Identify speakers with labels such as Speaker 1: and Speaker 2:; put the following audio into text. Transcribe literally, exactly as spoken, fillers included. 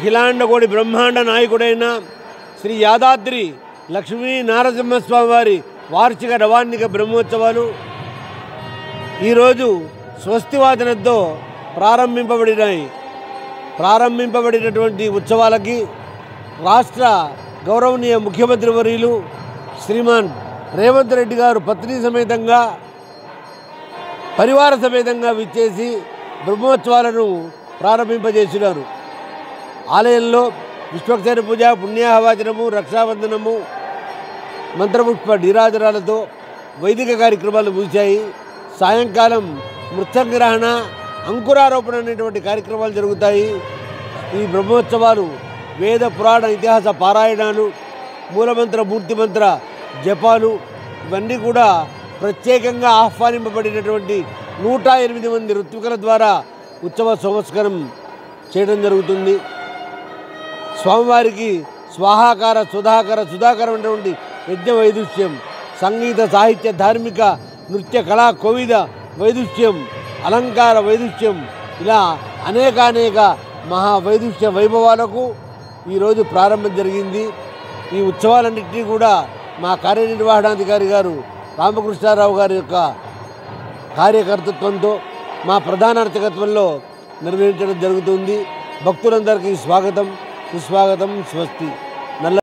Speaker 1: అఖిలాండ కోటి బ్రహ్మాండ నాయకుడైన శ్రీ యాదాద్రి లక్ష్మీ నారసింహస్వామి వారి వార్షిక నవాన్నిక బ్రహ్మోత్సవాలు ఈరోజు స్వస్తివాదనతో ప్రారంభింపబడినాయి. ప్రారంభింపబడినటువంటి ఉత్సవాలకి రాష్ట్ర గౌరవనీయ ముఖ్యమంత్రి వర్యులు శ్రీమాన్ రేవంత్ రెడ్డి గారు పత్ని సమేతంగా పరివార సమేతంగా విచ్చేసి బ్రహ్మోత్సవాలను ప్రారంభింపజేసినారు. ఆలయంలో విశ్వక్సేన పూజ, పుణ్యాహవాచనము, రక్షాబంధనము, మంత్రపుష్ప నీరాజనాలతో వైదిక కార్యక్రమాలు ముగిశాయి. సాయంకాలం మృత్సంగ్రహణ, అంకురారోపణ అనేటువంటి కార్యక్రమాలు జరుగుతాయి. ఈ బ్రహ్మోత్సవాలు వేద పురాణ ఇతిహాస పారాయణాలు, మూలమంత్ర మూర్తిమంత్ర జపాలు ఇవన్నీ కూడా ప్రత్యేకంగా ఆహ్వానింపబడినటువంటి నూట ఎనిమిది మంది ఋత్వికుల ద్వారా ఉత్సవ సంస్కారం చేయడం జరుగుతుంది. స్వామివారికి స్వాహాకార సుధాకర సుధాకరమైనటువంటి యజ్ఞ వైదుష్యం, సంగీత సాహిత్య ధార్మిక నృత్య కళా కోవిద వైదుష్యం, అలంకార వైదుష్యం, ఇలా అనేకానేక మహా వైదుష్య వైభవాలకు ఈరోజు ప్రారంభం జరిగింది. ఈ ఉత్సవాలన్నింటినీ కూడా మా కార్యనిర్వహణాధికారి గారు రామకృష్ణారావు గారి యొక్క కార్యకర్తృత్వంతో మా ప్రధాన అర్చకత్వంలో నిర్వహించడం జరుగుతుంది. భక్తులందరికీ స్వాగతం, సుస్వాగతం, స్వస్తి.